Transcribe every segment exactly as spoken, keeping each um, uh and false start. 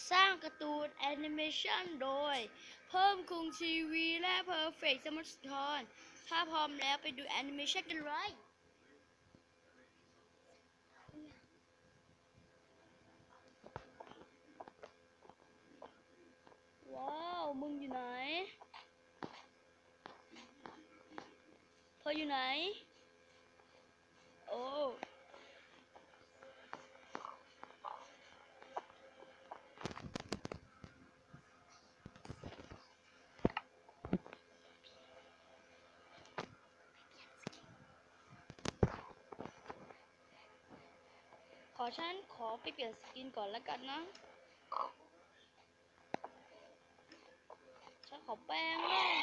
สร้างการ์ตูนแอนิเมชันโดยเพิ่มคุงทีวีและเพอร์เฟกต์สมุทรทรถ้าพร้อมแล้วไปดูแอนิเมชันกันเลยว้าวมึงอยู่ไหนเธออยู่ไหนโอ้ขอฉันขอไปเปลี่ยนสกินก่อนแล้วกันนะฉันขอแปลงร่าง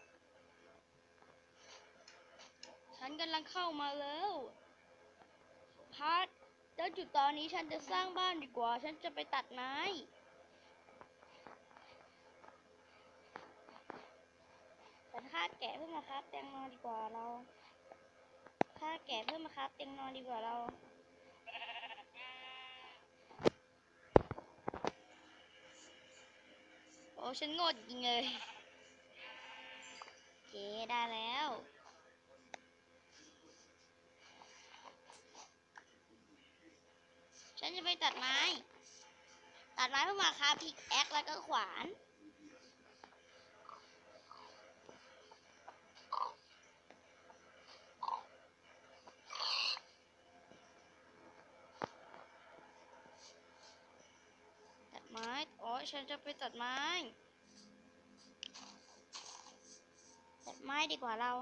ฉันกำลังเข้ามาแล้วพาร์ทแล้วจุดตอนนี้ฉันจะสร้างบ้านดีกว่าฉันจะไปตัดไม้ฉันฆ่าแกะเพื่อมาครับเตียงนอนดีกว่าเราฆ่าแกะเพื่อมาครับเตียงนอนดีกว่าเราโอ้ฉันงดจริงเลยเก๋ได้แล้วฉันจะไปตัดไม้ตัดไม้เพื่อมาครับพิกแอคแล้วก็ขวานตัดไม้อ๋อฉันจะไปตัดไม้ตัดไม้ดีกว่าเรา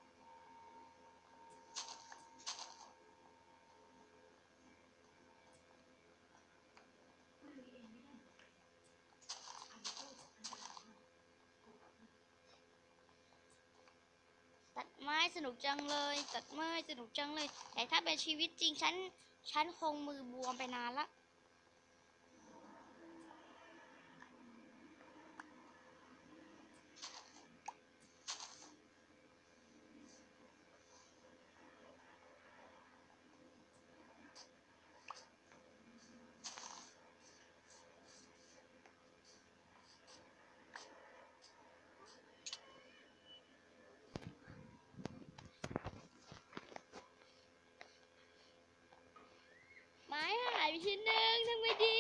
ตัดไม้สนุกจังเลยตัดไม้สนุกจังเลยแต่ถ้าเป็นชีวิตจริงฉันฉันคงมือบวมไปนานละไม้หายไปชิ้นหนึ่งทำไงดี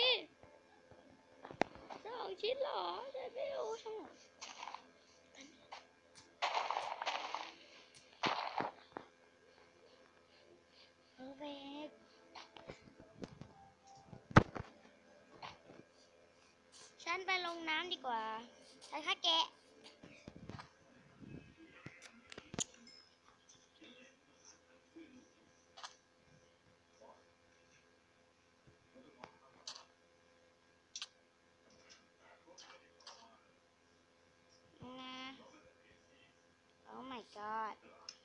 สองชิ้นเหรอฉันไม่รู้ทั้งหมดเออเบกฉันไปลงน้ำดีกว่าฉันฆ่าแกะนะโอ้ my god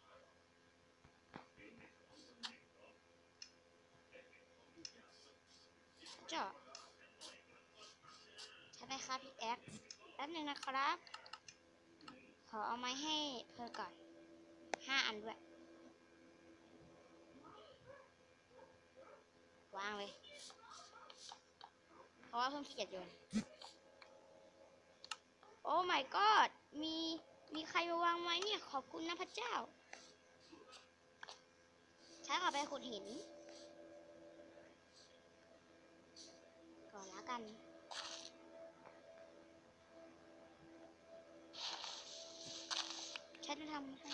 เจาะใช่ไหมครับพี่แอ๊กแป๊บหนึ่งนะครับขอเอาไม้ให้เธอก่อนห้าอันด้วยวางเลยเพราะว่าเพิ่งขี้เกียจโยนโอ้ my god มีมีใครมาวางไว้เนี่ยขอบคุณนะพระเจ้าฉันขอไปขุดหินก่อนแล้วกันฉันจะทำให้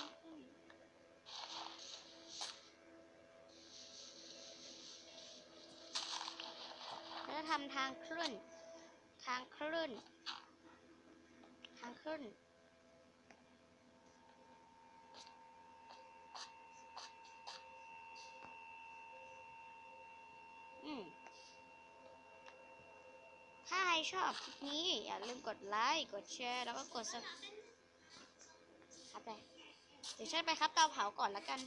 ฉันจะทำทางขึ้นทางขึ้นทางขึ้นอืมถ้าใครชอบคลิปนี้อย่าลืมกดไลค์กดแชร์แล้วก็กดซับครับเลยเดี๋ยวฉันไปครับเตาเผาก่อนแล้วกัน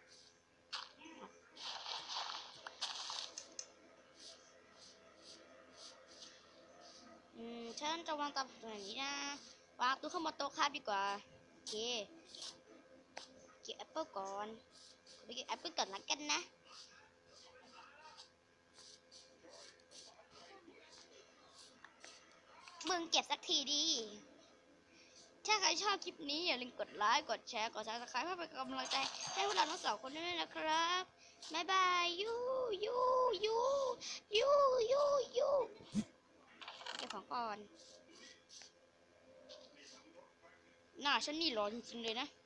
อืมฉันจะวางเตาตรงนี้นะวางตู้ข้างบนโต๊ะครับดีกว่าโอเคเก็บแอปเปิลก่อนไปเก็บแอปเปิลก่อนแล้วกันนะมึงเก็บสักทีดี ถ้าใครชอบคลิปนี้อย่าลืมกดไลค์ กดแชร์ กด ซับสไครบ์ เพื่อเป็นกำลังใจให้พวกเราทั้งสองคนด้วยนะครับ บ๊ายบาย ยู ยู ยู ยู ยู ยูเก็บของก่อน หน้าฉันนี่หล่อจริงๆเลยนะ